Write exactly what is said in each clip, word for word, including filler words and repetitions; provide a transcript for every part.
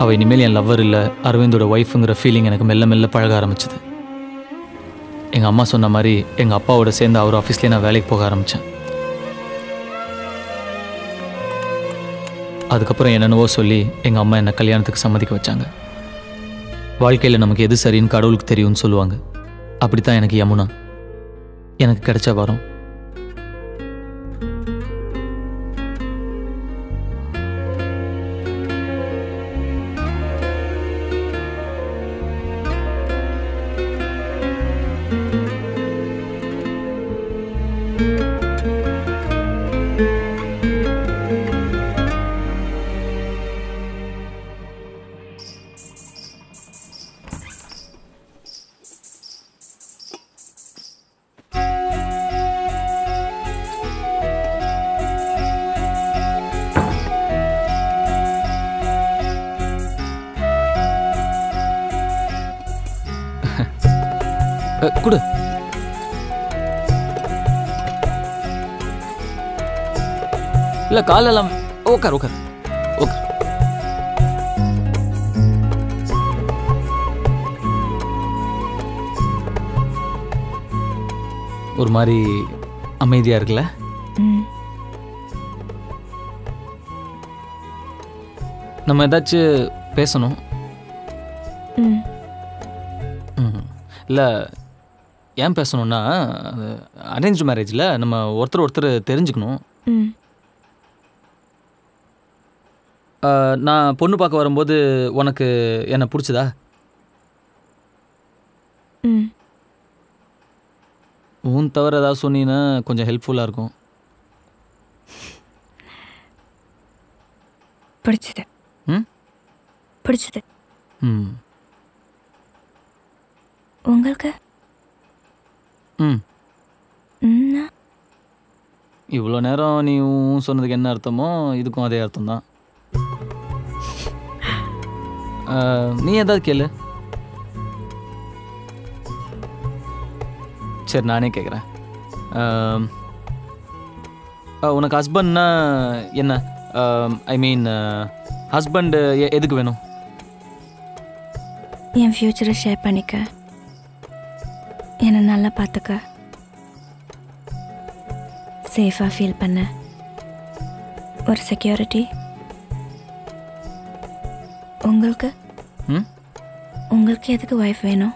அவள் இனிமேல் என் லவ்வர் இல்லை அரவிந்தோட ஒய்ஃபுங்கிற ஃபீலிங் எனக்கு மெல்ல மெல்ல பழக ஆரம்பிச்சது. எங்கள் அம்மா சொன்ன மாதிரி எங்கள் அப்பாவோட சேர்ந்து அவர் ஆஃபீஸ்லேயே நான் வேலைக்கு போக ஆரம்பித்தேன். அதுக்கப்புறம் என்னென்னவோ சொல்லி எங்கள் அம்மா என்னை கல்யாணத்துக்கு சம்மதிக்க வச்சாங்க. வாழ்க்கையில் நமக்கு எது சரின்னு கடவுளுக்கு தெரியும்னு சொல்லுவாங்க. அப்படித்தான் எனக்கு யமுனா எனக்கு கிடைச்ச வரும். குடு. இல்ல காலெல்லாம் உட்கார் உட்கார் உட்கார். ஒரு மாதிரி அமைதியா இருக்குல்ல? நம்ம ஏதாச்சும் பேசணும். இல்லை ஏன் பேசணும்னா, அரேஞ்ச் மேரேஜில் நம்ம ஒருத்தர் ஒருத்தர் தெரிஞ்சுக்கணும். நான் பொண்ணு பார்க்க வரும்போது உனக்கு என்ன பிடிச்சதா? உன் தவிர ஏதாவது சொன்னீங்கன்னா கொஞ்சம் ஹெல்ப்ஃபுல்லாக இருக்கும். பிடிச்சது. ம் பிடிச்சது. ம் உங்களுக்கு? ம் இவ்வளோ நேரம் நீ சொன்னதுக்கு என்ன அர்த்தமோ இதுக்கும் அதே அர்த்தம் தான். நீ ஏதாவது கேளு. சரி நானே கேட்குறேன். உனக்கு ஹஸ்பண்ட்னா என்ன? ஐ மீன் ஹஸ்பண்ட் எதுக்கு வேணும்? என் ஃப்யூச்சரை ஷேர் பண்ணிக்க, என்னை நல்லா பார்த்துக்க, சேஃபாக ஃபீல் பண்ண ஒரு செக்யூரிட்டி. உங்களுக்கு உங்களுக்கு எதுக்கு ஒய்ஃப் வேணும்?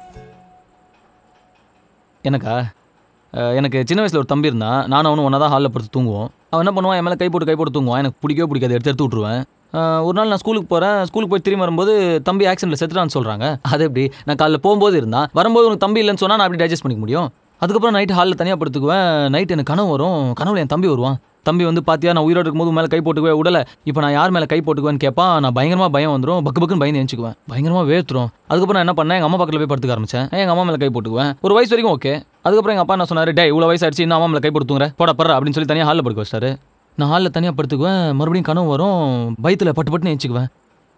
எனக்கா? எனக்கு சின்ன வயசில் ஒரு தம்பி இருந்தான். நானும் அவனும் ஒன்றா தான் ஹாலில் படுத்து தூங்குவோம். அவன் என்ன பண்ணுவான், என் மேலே கை போட்டு கை போட்டு தூங்குவான். எனக்கு பிடிக்கவே பிடிக்காது, எடுத்து எடுத்து விட்ருவேன். ஒரு நாள் நான் ஸ்கூலுக்கு போகிறேன். ஸ்கூலுக்கு போய் திரும்பி வரும்போது தம்பி ஆக்சிடென்ட்டில் செத்துட்டான்னு சொல்கிறாங்க. அது எப்படி? நான் காலைல போகும்போது இருந்தான், வரும்போது உனக்கு தம்பி இல்லைன்னு சொன்னால் நான் அப்படி டைஜஸ்ட் பண்ணிக்க முடியும்? அதுக்கப்புறம் நைட்டு ஹாலில் தனியாக படுத்துக்குவேன். நைட் எனக்கு கனவு வரும். கனவுல என் தம்பி வருவான். தம்பி வந்து பார்த்தியா நான் உயிரோடு இருக்கும்போது மேலே கை போட்டுக்குவேன், உடலை இப்போ நான் யார் மேலே கை போட்டுக்குவேன்னு கேட்பான். நான் பயங்கரமாக பயம் வந்துடும், பக்கு பக்குன்னு பயந்து எழுச்சிக்குவேன், பயங்கரமாக வேர்த்துரும். அதுக்கப்புறம் நான் என்ன பண்ணேன், எங்கள் அம்மா பக்கத்தில் போய் படுத்துக்க ஆரம்பிச்சேன். எங்கள் அம்மா மேலே கை போட்டுக்குவேன். ஒரு வயசு வரைக்கும் ஓகே. அதுக்கப்புறம் எங்கள் அப்பா என்ன சொன்னார், டே இவ்வளோ வயசு ஆயிடுச்சு இன்னும் அம்மா மேலே கை போட்டுங்க போட படுற அப்படின்னு சொல்லி தனியாக ஹாலில் படுக்க வச்சிட்டாரு. நான் ஹாலில் தனியாக படுத்துக்குவேன். மறுபடியும் கனவு வரும், பயத்தில் பட்டு பட்டுன்னு எழுச்சிக்குவேன்.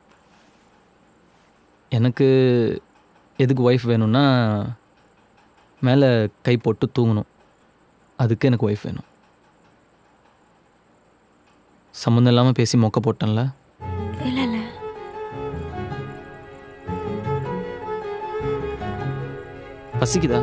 எனக்கு எதுக்கு ஒய்ஃப் வேணும்னா, மேலே கை போட்டு தூங்கணும். அதுக்கு எனக்கு ஒய்ஃப் வேணும். சம்மந்தம் இல்லாமல் பேசி மொக்க போட்டேன்ல? இல்லை இல்லை, பசிக்குதா?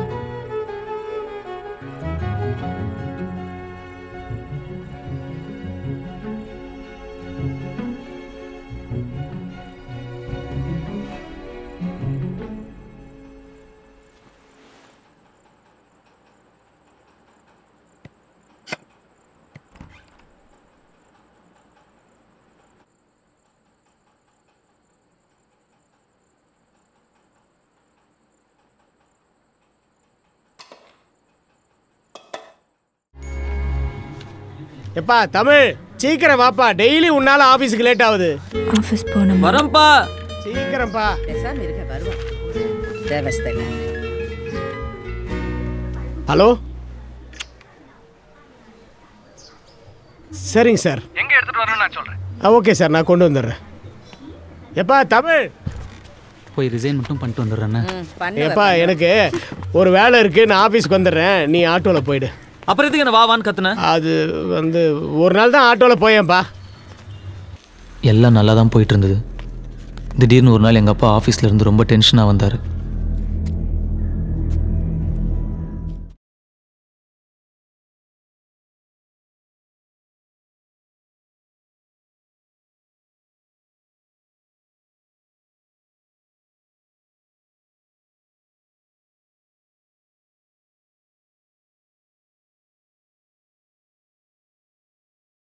எப்பா தமிழ் சீக்கிரம் வாப்பா, டெய்லி உன்னால ஆபீஸ்க்கு லேட் ஆகுது. ஆபீஸ் போணும். வரம்பா, சீக்கிரம்ப்பா. பேசாம இருக்க, வருவான். தேவஸ்தல. ஹலோ, சரிங்க சார். எங்க எடுத்துட்டு வரணும் நான் சொல்றேன். ஓகே சார், நான் கொண்டு வந்துடுறேன். எப்பா தமிழ் போய் ரிசைன் மட்டும் பண்ணிட்டு வந்துடுறேன். எப்பா எனக்கு ஒரு வேலை இருக்கு, நான் ஆபீஸ்க்கு வந்துடுறேன், நீ ஆட்டோவில் போயிடு. அப்புறம் எதுக்கு என்ன வா வான்னு கத்துன? அது வந்து ஒரு நாள் தான் ஆட்டோவில் போயேன்ப்பா. எல்லாம் நல்லா தான் போயிட்டு இருந்தது. திடீர்னு ஒரு நாள் எங்கள் அப்பா ஆஃபீஸில் இருந்து ரொம்ப டென்ஷனாக வந்தார்.